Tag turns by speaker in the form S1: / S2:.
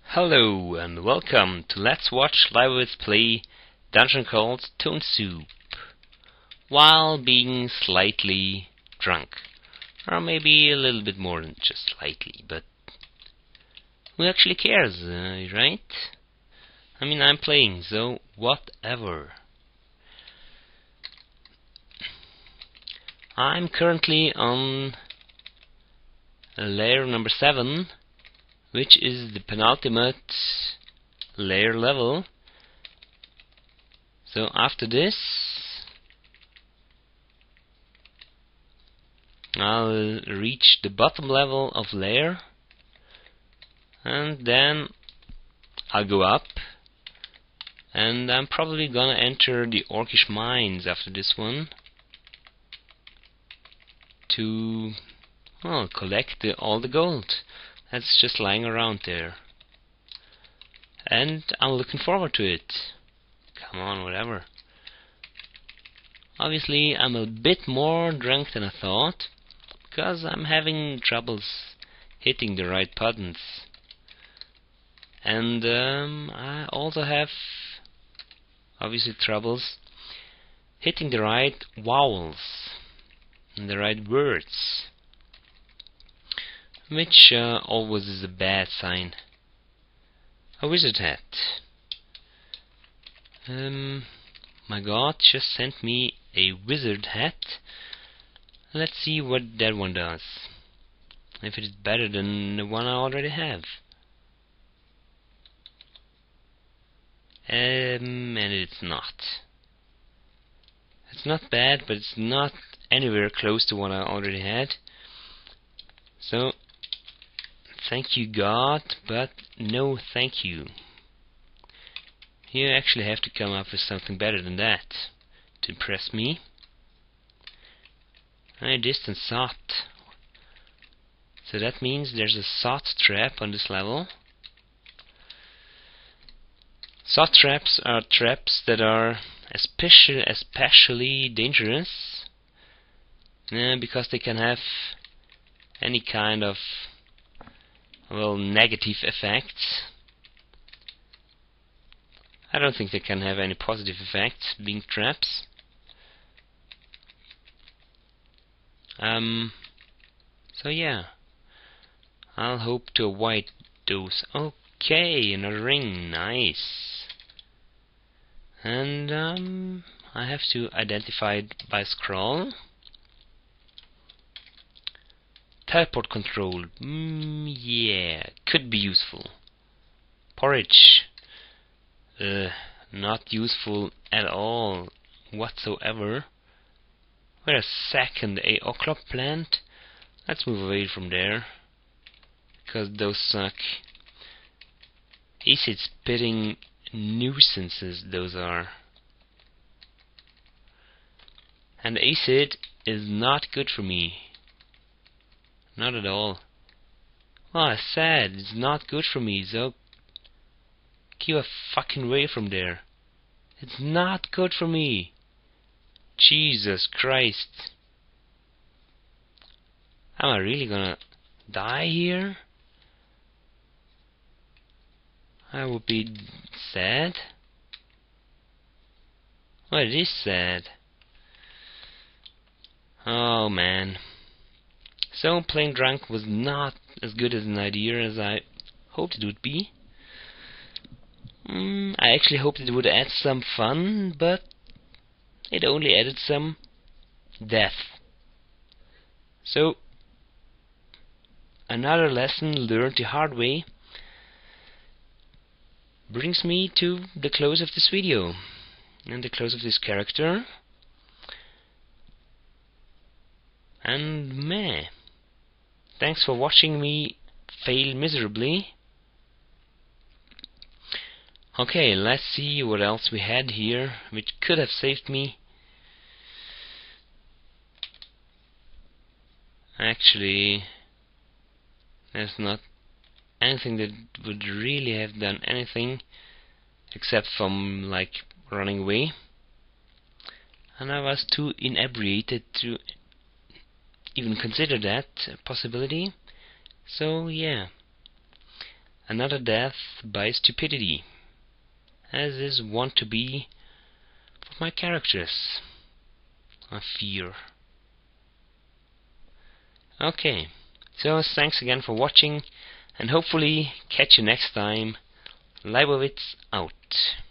S1: Hello and welcome to Let's Watch Leibowitz play dungeon called Stone Soup while being slightly drunk. Or maybe a little bit more than just slightly, but who actually cares, right? I mean, I'm playing, so whatever. I'm currently on layer number 7, which is the penultimate layer level. So after this I'll reach the bottom level of layer, and then I'll go up, and I'm probably gonna enter the Orcish mines after this one to, well, collect all the gold that's just lying around there. And I'm looking forward to it. Come on, whatever. Obviously, I'm a bit more drunk than I thought, because I'm having troubles hitting the right buttons. And I also have, obviously, troubles hitting the right vowels and the right words, which always is a bad sign. A wizard hat. My god just sent me a wizard hat. Let's see what that one does. If it is better than the one I already have. And it's not. It's not bad, but it's not anywhere close to what I already had. So, thank you, God, but no thank you. You actually have to come up with something better than that to impress me. A distant thought. So that means there's a thought trap on this level. Thought traps are traps that are especially dangerous because they can have any kind of, well, negative effects. I don't think they can have any positive effects, being traps. So yeah, I'll hope to avoid those. Okay, another ring, nice. And I have to identify it by scroll. Teleport control, yeah, could be useful. Porridge, not useful at all whatsoever. Wait a second, a Oklob plant? Let's move away from there, because those suck. Acid spitting nuisances those are. And acid is not good for me. Not at all. Well, I said it's not good for me, so keep a fucking away from there. It's not good for me. Jesus Christ. Am I really gonna die here? I would be sad. Well, it is sad. Oh man. So playing drunk was not as good as an idea as I hoped it would be. I actually hoped it would add some fun, but it only added some death. So, another lesson learned the hard way brings me to the close of this video and the close of this character. And meh. Thanks for watching me fail miserably. Okay, let's see what else we had here, which could have saved me. Actually, there's not anything that would really have done anything except from, like, running away. And I was too inebriated to even consider that possibility. So yeah. another death by stupidity, as is wont to be for my characters, I fear. Okay, so thanks again for watching, and hopefully catch you next time. Leibowitz out.